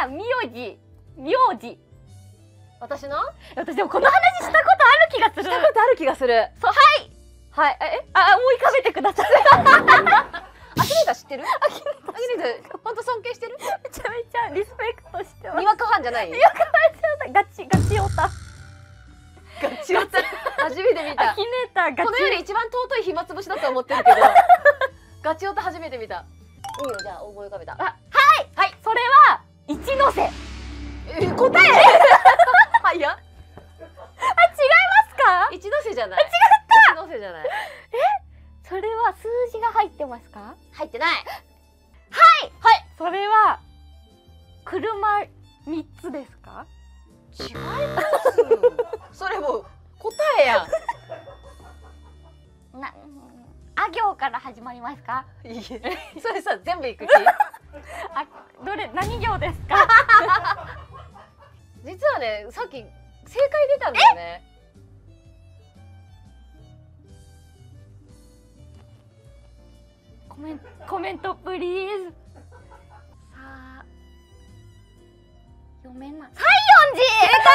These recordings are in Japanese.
は名字。 私の？ 私でもこの話したことある気がする。 したことある気がする。 そう、はい。 はい。 思い浮かべてください。 アキネーター知ってる？アキネーター本当尊敬してる？ めちゃめちゃリスペクトしてます。 にわかファンじゃない？ にわかファンじゃない。ガチオタ。 ガチオタ。初めて見た。 アキネーターガチ。 この世で一番尊い暇つぶしだと思ってるけど、ガチオタ初めて見た。いいよ、じゃあ思い浮かべた。 はい。それは一ノ瀬。 答え？はいや。 違いますか？ 一ノ瀬じゃない。違った。一ノ瀬じゃない。 それは数字が入ってますか？ 入ってない。 はい。それは車3つですか？ 違います。それもう答えやん。 あ行から始まりますか？ いいえ。それさ全部いく気？ 何行ですか？ 実はね、さっき正解出たんだよね。 コメントプリーズ。さあ、読めない。西園寺。正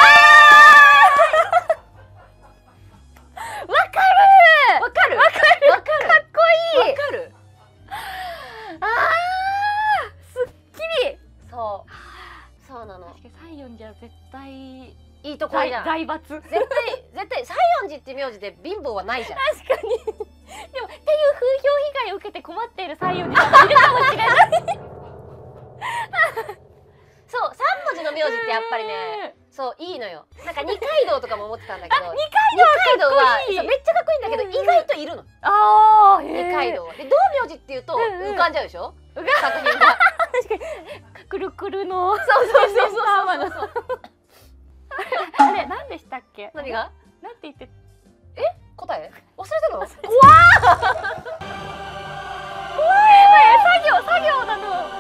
解。わかる。 わかる。 わかる。 わかる。 かっこいい。 わかる。 すっきり。 そうなの。 確かに西園寺は絶対いいところじゃん。 財閥。 絶対西園寺って名字で貧乏はないじゃん。 確かに。でもっていう風評被害を受けて困っている西園寺さんがいるかもしれない。 そう、3文字の名字ってやっぱりね、そういいのよ。なんか二階堂とかも思ってたんだけど、 二階堂はかっこいい。 そうめっちゃかっこいいんだけど、意外といるの。二階堂は。で、道明寺っていうと浮かんじゃうでしょ。作品が。 確かにくるくるの。 そう。 あれ何でしたっけ？ 何が？ なんて言って？ 答え？忘れたの？ 作業なの。